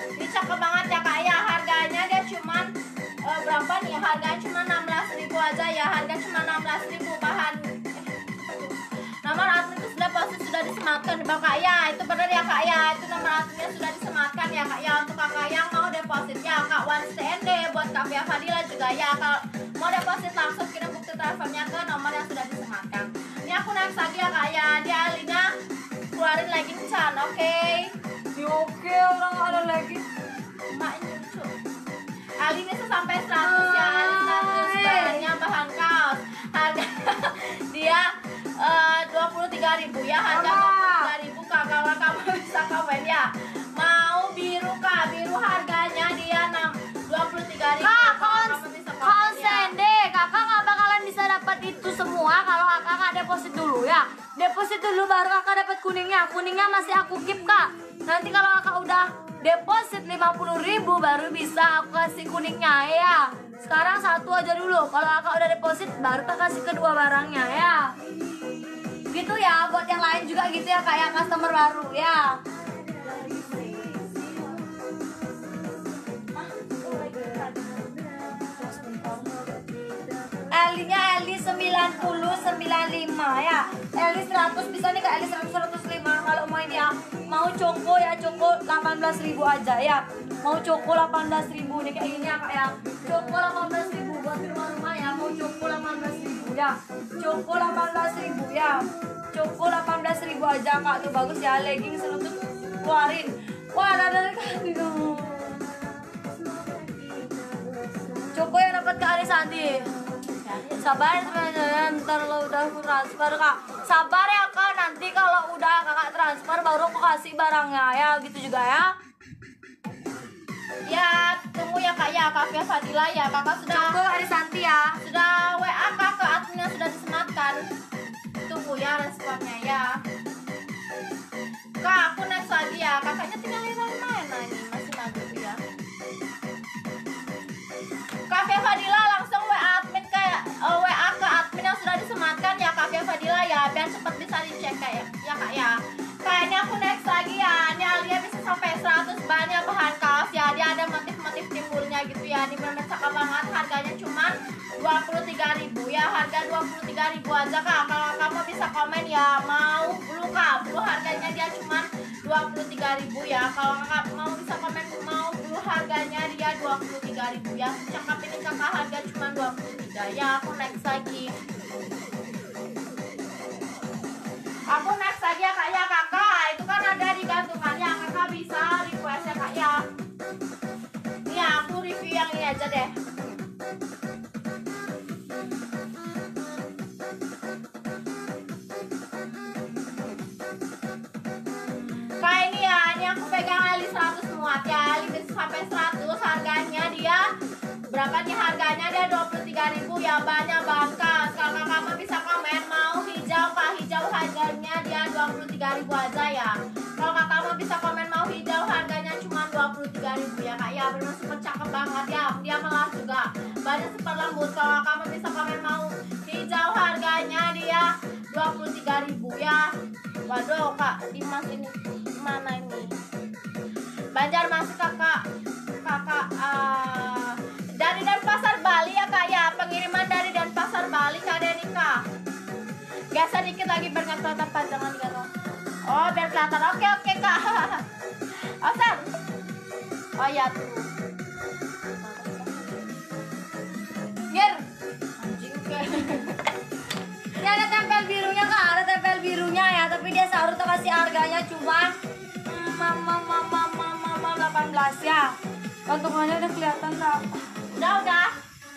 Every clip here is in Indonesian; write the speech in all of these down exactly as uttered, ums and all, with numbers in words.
Ini cakep banget ya kak ya. Harganya dia cuman uh, berapa nih? Harganya cuma enam belas ribu aja ya. Harga cuma enam belas ribu. Bahan nomor admin itu sudah pasti sudah disematkan di bawah kak ya. Itu benar ya kak ya. Itu nomor adminnya sudah disematkan ya kak ya. Untuk kakak yang mau deposit ya kak Wan S T N D. Buat Kak Fia Fadila juga ya. Kalau mau deposit langsung kirim bukti transfernya ke nomor yang sudah disematkan. Ini aku next lagi ya kak ya. Dia Alina keluarin lagi Chan, oke okay? Ya oke, orang ada lagi. Maknya lucu. Ali bisa sampai seratus ya, Ali seratus. Bahannya bahan kaos. Harga dia uh, dua puluh tiga ribu ya. Harga dua puluh tiga ribu kak. Kalau kamu bisa komen ya. Mau biru kak, biru harganya dia dua puluh tiga ribu. Kak, konsende, kakak nggak bakalan bisa dapat itu semua kalau kakak nggak deposit dulu ya. Deposit dulu baru kakak dapat kuningnya. Kuningnya masih aku keep kak. Nanti kalau kakak udah deposit lima puluh ribu baru bisa aku kasih kuningnya ya. Sekarang satu aja dulu. Kalau kakak udah deposit baru tak kasih kedua barangnya ya. Gitu ya, buat yang lain juga gitu ya kayak customer baru ya. Elinya Eli sembilan puluh sembilan puluh lima ya. Eli seratus bisa nih kak, Eli seratus seratus lima. Kalau mau ini ya, mau coko ya coko delapan belas ribu aja ya. Mau coko delapan belas ribu nih kayak gini ya kak ya. Coko delapan belas ribu buat di rumah-rumah ya. Mau coko delapan belas ribu ya. Coko delapan belas ribu ya. Coko delapan belas ribu aja kak, tuh bagus ya. Legging selutut keluarin. Wah ada dari kak gitu. Coko yang dapat ke Ali Santi. Sabar teman-teman, ntar lo udah aku transfer kak. Sabar ya kak, nanti kalau udah kakak transfer baru aku kasih barangnya ya, gitu juga ya. Ya tunggu ya kak ya, Kak Fia Fadila ya. Kakak sudah Tunggu Ari Santi ya. Sudah W A kak ke admin yang sudah disematkan. Tunggu ya responnya ya. Kak aku next lagi ya. Kakaknya tinggal di mana ini, masih maghrib ya. Kak Fia Fadila langsung W A admin ke uh, W A ke admin yang sudah disematkan ya Kak Fia Fadila ya, biar cepat bisa dicek kayak ya kak ya. Kayaknya aku next lagi ya. Ini Alia bisa sampai seratus banyak bahan kaos ya. Dia ada motif-motif timbulnya gitu ya. Ini benar cakep banget. Harganya cuma dua puluh tiga ribu ya. Harga dua puluh tiga ribu aja kak. Kalau kamu bisa komen ya mau blue kak. Blue harganya dia cuma dua puluh tiga ribu ya. Kalau kakak mau bisa komen mau blue harganya dia dua puluh tiga ribu ya. Cakep ini kakak, harga cuma dua puluh tiga ya. Aku next lagi. Aku next lagi ya kak ya. Kakak itu kan ada di gantungannya. Kakak bisa request ya kak ya. Ini ya, aku review yang ini aja deh. Kayak ini ya, ini aku pegang Ali seratus muat ya. Ali bisa sampai seratus. Harganya dia berapa nih harganya? Dia dua puluh tiga ribu ya. Banyak banget. Kalau kamu bisa komen mau hijau kak. Hijau harganya dia dua puluh tiga ribu aja ya. Kalau kamu bisa komen mau hijau harganya cuma dua puluh tiga ribu ya kak ya. Benar super cakep banget ya. Dia melas juga. Banyak super lembut. Kalau kamu bisa komen mau hijau harganya dia dua puluh tiga ribu ya. Waduh kak, Dimas ini mana ini? Banjarmasin kakak. Kakak uh, dari Denpasar Bali ya kak ya. Pengiriman dari Denpasar Bali kak Denika. Geser dikit lagi biar nggak kelihatan panjangan gitu. Oh biar kelihatan. Oke oke kak. Osan. Oh ya tuh. Ngir. Anjing ke. Ini ada tempel birunya kak, ada tempel birunya ya. Tapi dia sahur tuh kasih harganya cuma mama mama mama mama delapan belas ya. Gantungannya udah kelihatan kak. Udah udah.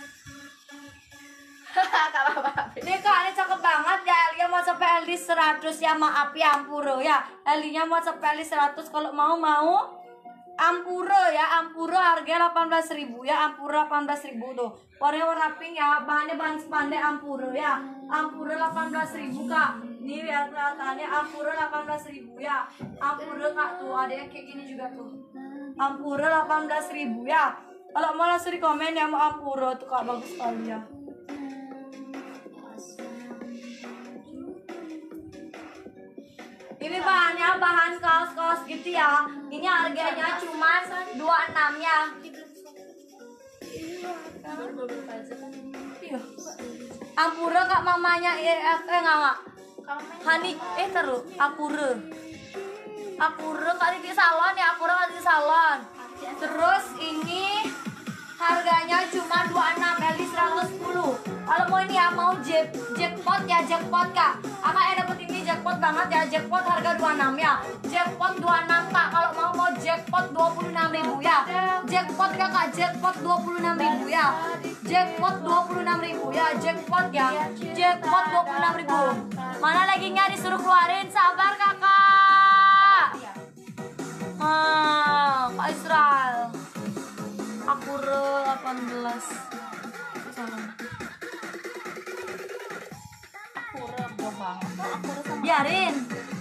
Ini kak, ini cakep banget ya. Elia mau sampai Eli seratus ya. Maaf ya Ampuro ya. Elinya mau sampai Eli seratus. Kalau mau mau Ampuro ya. Ampuro harganya delapan belas ribu ya. Ampuro delapan belas ribu tuh. Warnanya warna pink ya. Bahannya bahan spandek Ampuro ya. Ampuro delapan belas ribu kak. Ini biar kelihatannya Ampuro delapan belas ribu ya. Ampuro kak tuh. Ada yang kayak gini juga tuh. Ampuro delapan belas ribu ya. Kalau mau langsung di komen ya mau Ampuro tuh kak, bagus sekali ya. Ini bahannya bahan kaos-kaos gitu ya. Ini harganya cuma dua puluh enam ya. Iya. Ampura kak mamanya eh eh enggak enggak. Hani eh terus Akure. Akure kali di salon ya, Akure kali di salon. Terus ini harganya cuma dua puluh enam, Eli seratus sepuluh. Kalau mau ini ya, mau jack, jackpot ya, jackpot kak. Kakak yang dapet ini jackpot banget ya, jackpot harga dua puluh enam ya. Jackpot dua puluh enam kak, kalau mau mau jackpot dua puluh enam ribu ya. Jackpot kakak, jackpot dua puluh enam ribu ya. Jackpot dua puluh enam ribu ya, jackpot ya. Jackpot dua puluh enam ribu. Mana lagi nya disuruh keluarin, sabar kakak. Ah, Kak Israel. Akure delapan belas. Akure gue banget. Akure sama Biarin.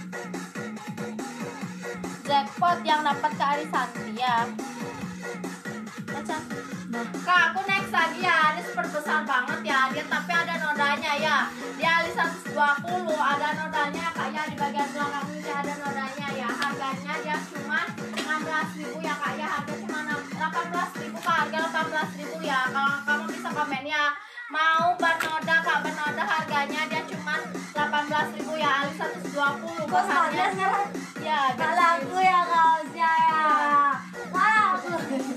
jackpot yang dapat ke Arisanti ya. Baca. Kak, aku next lagi ya. Ini super besar banget ya. Dia tapi ada nodanya ya. Dia Ali seratus dua puluh, ada nodanya kayaknya di bagian belakang ini ada nodanya ya. Harganya dia cuma enam belas ribu ya kak ya. Harga cuma delapan belas ribu kak. Harga delapan belas ribu ya. Kalau kamu bisa komen ya. Mau bernoda kak, bernoda harganya dia cuma delapan belas ribu ya. Ali seratus dua puluh. Bahannya ya. Gak laku ya kaosnya ya. Laku.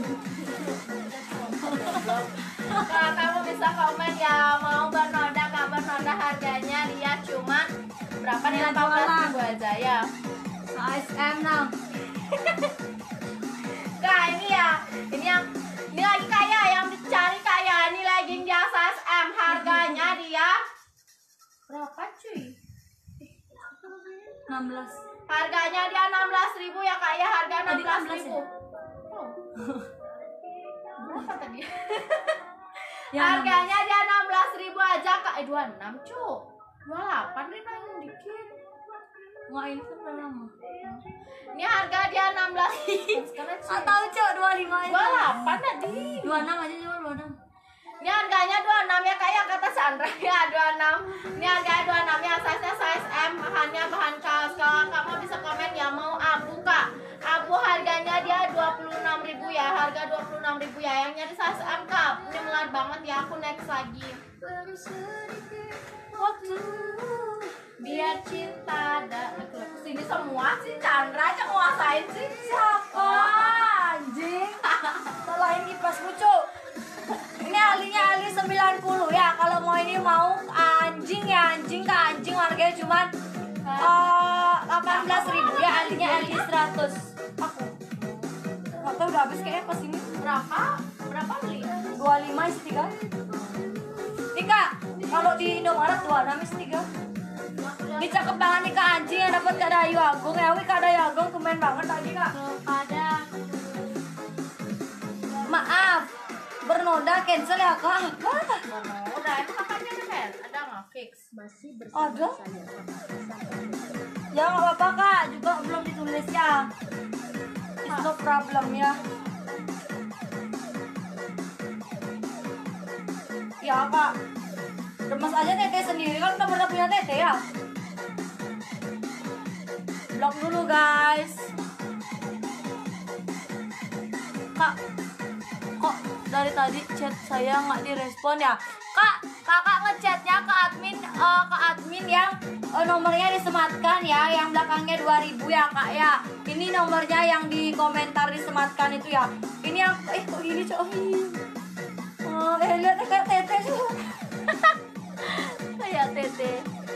Nah, kamu bisa komen ya, mau bernoda kak, bernoda harganya dia cuman berapa nih, delapan belas ribu aja ya. A S M nang. Kak ini ya, ini yang ini lagi kaya yang dicari kaya, ini lagi di A S M harganya dia berapa cuy? enam belas. Harganya dia enam belas ribu ya kak ya, harga enam Tadi belas enam belas ribu. ya? Berapa tadi? Ya, Harganya dia enam belas ribu aja kak. Eh dua puluh enam cu. dua puluh delapan nih nanggung dikit. Nggak ini kan udah lama. Ini harga dia enam belas ribu. Ah tahu cok dua puluh lima aja. dua puluh delapan tadi. dua puluh enam aja cok dua puluh enam. Ini harganya dua puluh enam ya kayak kata Sandra ya, dua puluh enam. Ini harganya dua puluh enam ya, size-nya size M, bahannya bahan kaos. Kalau kamu bisa komen ya mau abu kak. Abu harganya dia dua puluh enam ribu ya, harga dua puluh enam ribu ya. Yang nyari size M kak, ini melar banget ya, aku next lagi. Waktu biar cinta ada sini semua sih, Chandra aja nguasain sih. Siapa anjing? Selain kipas lucu. Ini alinya ali sembilan puluh ya. Kalau mau ini mau anjing ya, anjing ke anjing harganya cuman uh, delapan belas ribu ya, alinya ali seratus. Aku nggak tahu udah habis kayaknya pas ini. Berapa? Berapa beli? dua puluh lima isi tiga. Nih kak, kalau di Indomaret dua puluh enam isi tiga. Ini cakep banget nih kak, anjing yang dapat Kak Dayu Agung ya. Wih Kak Dayu Agung keren banget tadi kak. Kepada Maaf, bernoda cancel ya kak. udah itu kakaknya ada kan? Ada nggak fix? Masih Ada? Ya nggak apa-apa kak, juga belum ditulis ya. It's no problem ya. Ya kak, remas aja tete sendiri kan udah pernah punya tete ya. Blok dulu guys. Kak, kok dari tadi chat saya nggak direspon ya? Kak, kakak ngechatnya ke admin, uh, ke admin yang uh, nomornya disematkan ya, yang belakangnya dua ribu ya kak ya. Ini nomornya yang di komentar disematkan itu ya. Ini yang, eh kok gini cok? Oh, eh lihat kayak tete cok. Kayak tete.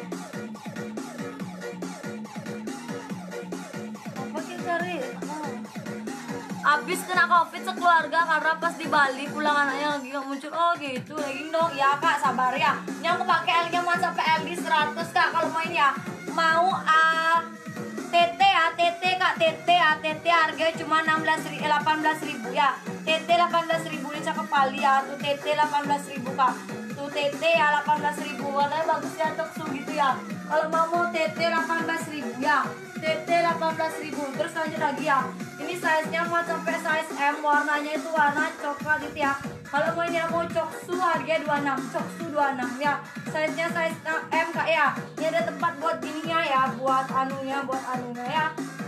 Apa kita cari? Oh. Abis kena covid sekeluarga karena pas di Bali pulang anaknya lagi nggak muncul. Oh gitu lagi dong ya kak, sabar ya. Ini aku pakai L nya mau sampai L D seratus kak. Kalau mau ini ya mau uh, T T ya, T T kak, T T ya, T T harganya cuma enam belas ribu, delapan belas ribu ya. T T delapan belas ribu ini cakep kali ya. Tuh T T delapan belas ribu kak. Tuh T T ya delapan belas ribu, warnanya bagus ya, toksu gitu ya. Kalau mau mau T T delapan belas ribu ya, T T delapan belas ribu. Terus lanjut lagi ya. Ini size-nya mau sampai size M, warnanya itu warna coklat gitu ya. Kalau mau ini mau coksu harganya dua puluh enam, coksu dua puluh enam ya. Size-nya size M kak ya. Ini ada tempat buat ininya ya, buat anunya, buat anunya ya.